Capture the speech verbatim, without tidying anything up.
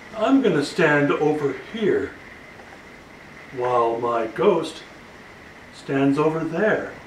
I'm going to stand over here while my ghost stands over there.